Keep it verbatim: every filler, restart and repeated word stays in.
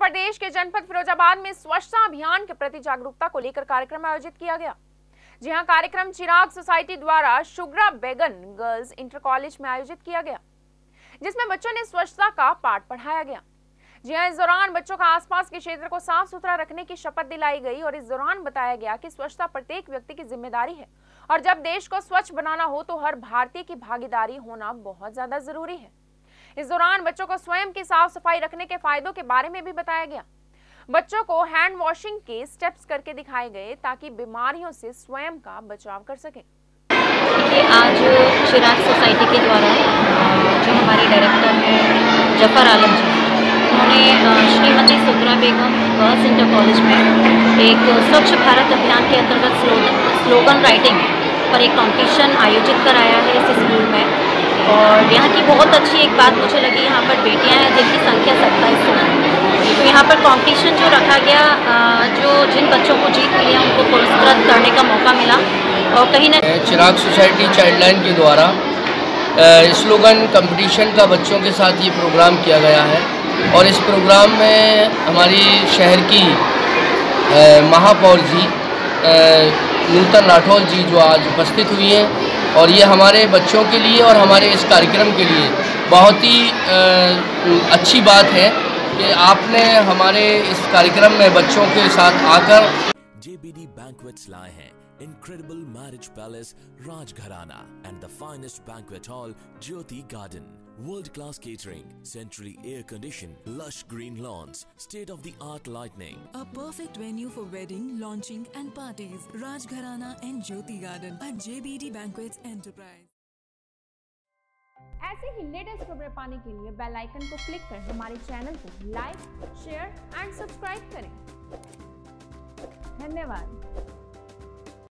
प्रदेश के जनपद फिरोजाबाद में स्वच्छता अभियान के प्रति जागरूकता को लेकर कार्यक्रम आयोजित किया गया। जी हां, कार्यक्रम चिराग सोसाइटी द्वारा शुगरा बेगन गर्ल्स इंटर कॉलेज में आयोजित किया गया, जिसमें बच्चों ने स्वच्छता का पाठ पढ़ाया गया। जी हां, इस दौरान बच्चों का आसपास के क्षेत्र को साफ सुथरा रखने की शपथ दिलाई गई और इस दौरान बताया गया कि स्वच्छता प्रत्येक व्यक्ति की जिम्मेदारी है और जब देश को स्वच्छ बनाना हो तो हर भारतीय की भागीदारी होना बहुत ज्यादा जरूरी है। इस दौरान बच्चों को स्वयं की साफ सफाई रखने के फायदों के बारे में भी बताया गया। बच्चों को हैंड वॉशिंग के स्टेप्स करके दिखाए गए ताकि बीमारियों से स्वयं का बचाव कर सकें। आज चिराग सोसाइटी के द्वारा जो हमारे डायरेक्टर हैं जफर आलम जी, उन्होंने Shrimati Sughra Begum girls inter college में एक स्वच्छ भारत अभियान के अंतर्गत स्लोगन स्लोगन राइटिंग पर एक कॉम्पिटिशन आयोजित कराया है इस स्कूल में। और यहाँ की बहुत अच्छी एक बात मुझे लगी, यहाँ पर बेटियाँ हैं जिनकी संख्या सत्ताईस है। तो यहाँ पर कंपटीशन जो रखा गया, जो जिन बच्चों को जीत मिली उनको पुरस्कृत करने का मौका मिला। और कहीं ना चिराग सोसाइटी चाइल्डलाइन के द्वारा स्लोगन कंपटीशन का बच्चों के साथ ये प्रोग्राम किया गया है और इस प्रोग्राम में हमारी शहर की महापौर जी नूतन राठौर जी जो आज उपस्थित हुई हैं और ये हमारे बच्चों के लिए और हमारे इस कार्यक्रम के लिए बहुत ही अच्छी बात है कि आपने हमारे इस कार्यक्रम में बच्चों के साथ आकर जेबीडी बैंक्वेट्स लाए हैं incredible marriage palace Rajgharana and the finest banquet hall Jyoti Garden, world class catering, centrally air conditioned, lush green lawns, state of the art lighting, a perfect venue for wedding, launching and parties. Rajgharana and Jyoti Garden at J B D Banquets Enterprise। ऐसे ही latest खबरें पाने के लिए bell icon को click कर हमारे channel को like, share and subscribe करें। धन्यवाद।